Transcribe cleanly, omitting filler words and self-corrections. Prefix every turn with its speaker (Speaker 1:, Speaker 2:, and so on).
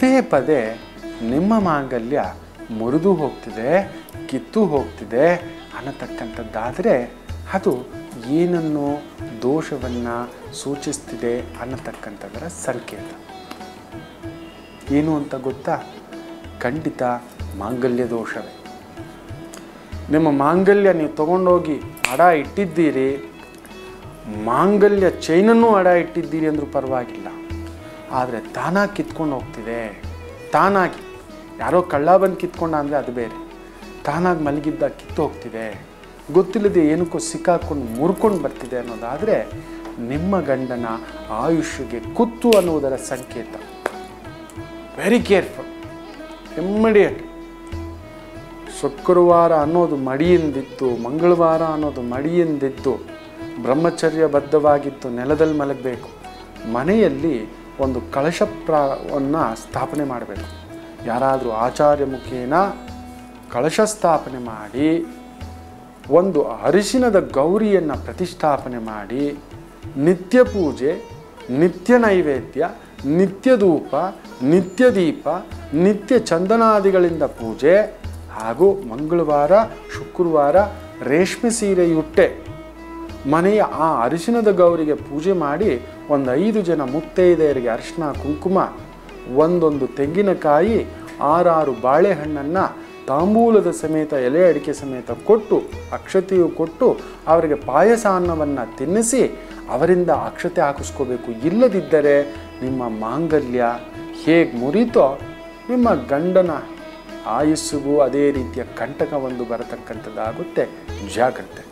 Speaker 1: ಪದೇ ಪದೇ ನಿಮ್ಮ ಮಾಂಗಲ್ಯ ಮುರಿದು ಹೋಗ್ತಿದೆ, ಕಿತ್ತು ಹೋಗ್ತಿದೆ ಅನ್ನತಕ್ಕಂಥದ್ದಾದರೆ ಅದು ಏನನ್ನು ದೋಷವನ್ನು ಸೂಚಿಸ್ತಿದೆ ಅನ್ನತಕ್ಕಂಥದ್ದರ ಸಂಕೇತ. ಏನು ಅಂತ ಗೊತ್ತಾ? ಖಂಡಿತ ಮಾಂಗಲ್ಯ ದೋಷವೇ. ನಿಮ್ಮ ಮಾಂಗಲ್ಯ ನೀವು ತಗೊಂಡೋಗಿ ಅಡ ಇಟ್ಟಿದ್ದೀರಿ, ಮಾಂಗಲ್ಯ ಚೈನನ್ನು ಅಡ ಇಟ್ಟಿದ್ದೀರಿ ಅಂದರೂ ಪರವಾಗಿಲ್ಲ, ಆದರೆ ತಾನಾಗಿ ಕಿತ್ಕೊಂಡು ಹೋಗ್ತಿದೆ. ತಾನಾಗಿ ಯಾರೋ ಕಳ್ಳ ಬಂದು ಕಿತ್ಕೊಂಡ ಅಂದರೆ ಅದು ಬೇರೆ, ತಾನಾಗಿ ಮಲಗಿದ್ದ ಕಿತ್ತು ಹೋಗ್ತಿದೆ, ಗೊತ್ತಿಲ್ಲದೆ ಏನಕ್ಕೋ ಸಿಕ್ಕಾಕೊಂಡು ಮುರ್ಕೊಂಡು ಬರ್ತಿದೆ ಅನ್ನೋದಾದರೆ ನಿಮ್ಮ ಗಂಡನ ಆಯುಷ್ಯಗೆ ಕುತ್ತು ಅನ್ನುವುದರ ಸಂಕೇತ. Very careful, immediate. ಶುಕ್ರವಾರ ಅನ್ನೋದು ಮಡಿಯಿಂದಿದ್ದು, ಮಂಗಳವಾರ ಅನ್ನೋದು ಮಡಿಯಿಂದಿದ್ದು, ಬ್ರಹ್ಮಚರ್ಯಬದ್ಧವಾಗಿದ್ದು ನೆಲದಲ್ಲಿ ಮಲಗಬೇಕು. ಮನೆಯಲ್ಲಿ ಒಂದು ಕಳಶವನ್ನು ಸ್ಥಾಪನೆ ಮಾಡಬೇಕು. ಯಾರಾದರೂ ಆಚಾರ್ಯ ಮುಖೇನ ಕಳಶ ಸ್ಥಾಪನೆ ಮಾಡಿ ಒಂದು ಅರಿಶಿನದ ಗೌರಿಯನ್ನು ಪ್ರತಿಷ್ಠಾಪನೆ ಮಾಡಿ ನಿತ್ಯ ಪೂಜೆ, ನಿತ್ಯ ನೈವೇದ್ಯ, ನಿತ್ಯ ಧೂಪ, ನಿತ್ಯ ದೀಪ, ನಿತ್ಯ ಚಂದನಾದಿಗಳಿಂದ ಪೂಜೆ ಹಾಗೂ ಮಂಗಳವಾರ ಶುಕ್ರವಾರ ರೇಷ್ಮೆ ಸೀರೆಯುಟ್ಟೆ ಮನೆಯ ಆ ಅರಿಶಿನದ ಗೌರಿಗೆ ಪೂಜೆ ಮಾಡಿ ಒಂದು 5 ಜನ ಮುತ್ತೈದೆಯರಿಗೆ ಅರಿಶಿನ ಕುಂಕುಮ, ಒಂದೊಂದು ತೆಂಗಿನಕಾಯಿ, 6 ಬಾಳೆಹಣ್ಣನ್ನು ತಾಂಬೂಲದ ಸಮೇತ ಎಲೆ ಅಡಿಕೆ ಸಮೇತ ಕೊಟ್ಟು ಅಕ್ಷತೆಯು ಕೊಟ್ಟು ಅವರಿಗೆ ಪಾಯಸ ಅನ್ನವನ್ನು ತಿನ್ನಿಸಿ ಅವರಿಂದ ಅಕ್ಷತೆ ಹಾಕಿಸ್ಕೋಬೇಕು. ಇಲ್ಲದಿದ್ದರೆ ನಿಮ್ಮ ಮಾಂಗಲ್ಯ ಹೇಗೆ ಮುರಿತೋ ನಿಮ್ಮ ಗಂಡನ ಆಯುಸ್ಸಿಗೂ ಅದೇ ರೀತಿಯ ಕಂಟಕ ಒಂದು ಬರತಕ್ಕಂಥದ್ದಾಗುತ್ತೆ. ಜಾಗ್ರತೆ.